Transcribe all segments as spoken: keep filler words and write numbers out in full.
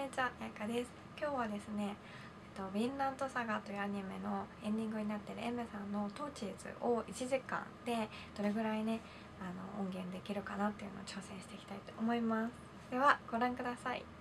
にちは、やかです。今日はですね、えっと、ヴィンランドサガというアニメのエンディングになっている エム さんのトーチーズをいちじかんでどれぐらいね、あの音源できるかなっていうのを挑戦していきたいと思います。ではご覧ください。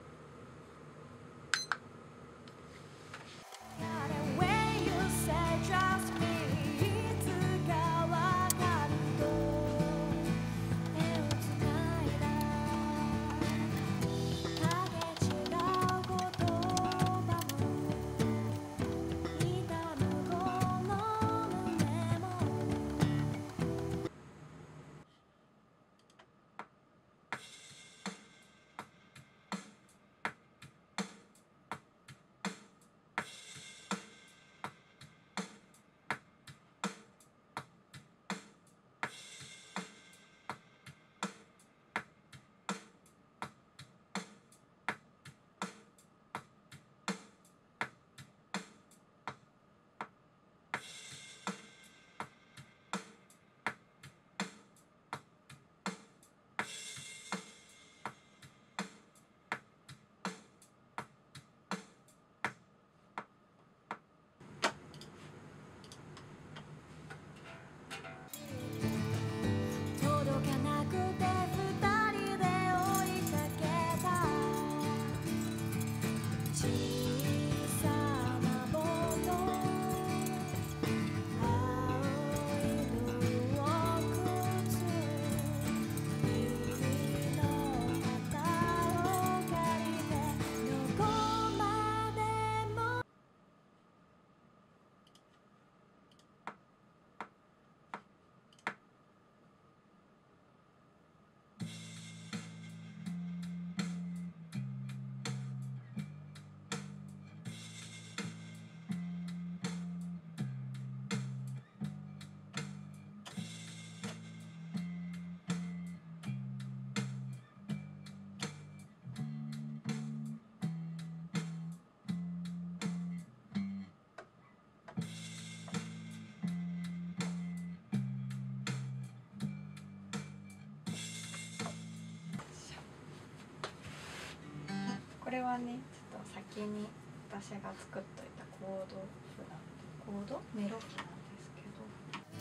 これはね、ちょっと先に私が作っといたコード譜なんで、コードメロキなんですけど、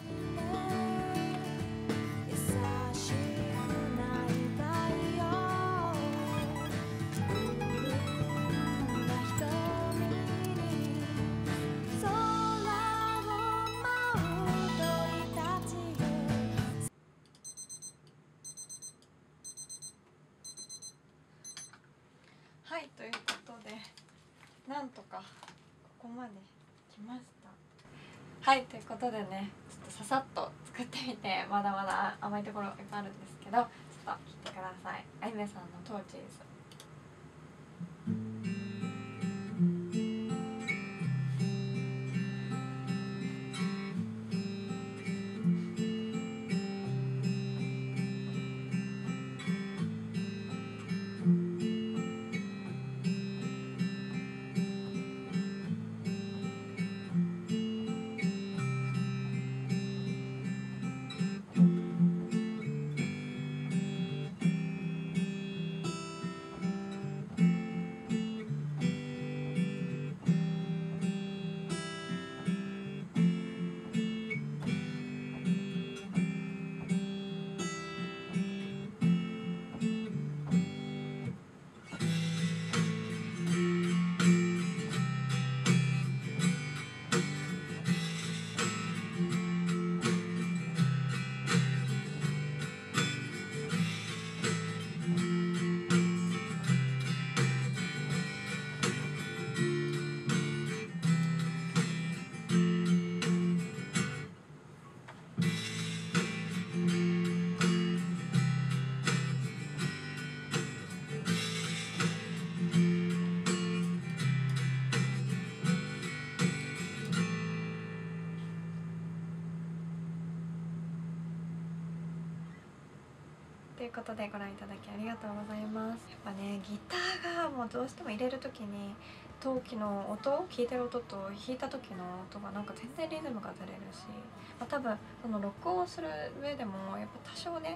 はい、ということでなんとかここまで来ました。はい、ということでね、ちょっとささっと作ってみて、まだまだ甘いところいっぱいあるんですけど、ちょっと聞いてください。あゆめさんのトーチーズ。ということでご覧いただきありがとうございます。やっぱね、ギターがもうどうしても入れる時に陶器の音、弾いてる音と弾いた時の音がなんか全然リズムがずれるし、まあ、多分その録音する上でもやっぱ多少ね、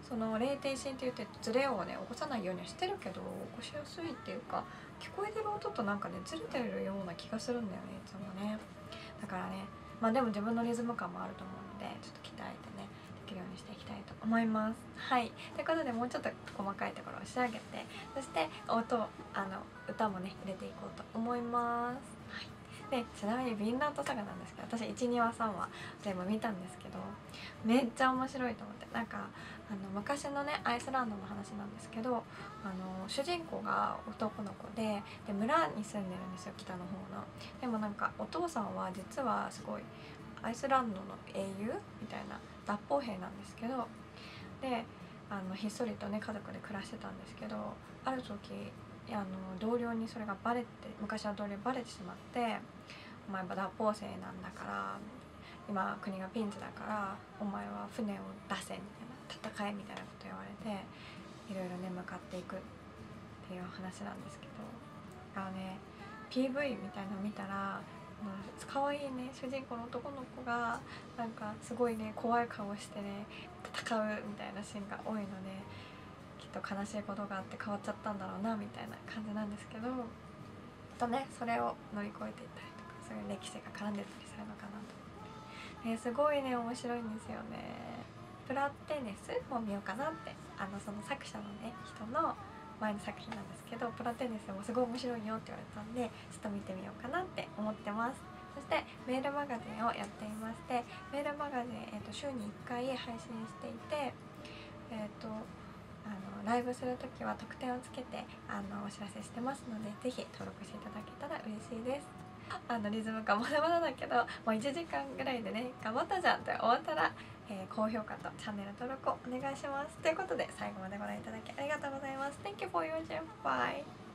そのレイテンシーって言ってズレをね起こさないようにはしてるけど、起こしやすいっていうか、聞こえてる音となんかねずれてるような気がするんだよねいつもね。だからね、まあでも自分のリズム感もあると思うので、ちょっと鍛えてねできるようにしていきたいと思います。はい、ということでもうちょっと細かいところを仕上げて、そして音あの歌もね入れていこうと思います。はい、でちなみにヴィンランドサガなんですけど、私いち、にわ、さんわ全部見たんですけど、めっちゃ面白いと思って、なんかあの昔のねアイスランドの話なんですけど、あの主人公が男の子でで村に住んでるんですよ、北の方の。でもなんかお父さんは実はすごいアイスランドの英雄みたいな脱法兵なんですけど、であのひっそりとね家族で暮らしてたんですけど、ある時あの同僚にそれがバレて、昔の同僚にバレてしまって、お前は脱法生なんだから今国がピンチだからお前は船を出せみたいな、戦えみたいなこと言われて、いろいろね向かっていくっていう話なんですけど、あのね ピーブイ みたいなの見たら可愛いね主人公の男の子がなんかすごいね怖い顔してね戦うみたいなシーンが多いので、きっと悲しいことがあって変わっちゃったんだろうなみたいな感じなんですけど、とねそれを乗り越えていったりとか、そういう歴史が絡んでたりするのかなと思って、ね、すごいね面白いんですよね。プラテネスも見ようかなって、あのその作者のね人の前の作品なんですけど、プラテネスもすごい面白いよって言われたんで、ちょっと見てみようかなって思ってます。そしてメールマガジンをやっていまして、メールマガジン、えー、と週にいっかい配信していて、えっ、とあのライブするときは特典をつけてあのお知らせしてますので、ぜひ登録していただけたら嬉しいです。あのリズム感まだまだだけど、もういちじかんぐらいでね頑張ったじゃんって思ったら、えー、高評価とチャンネル登録をお願いします。ということで最後までご覧いただきありがとうございます。 Thank you for watching. Bye.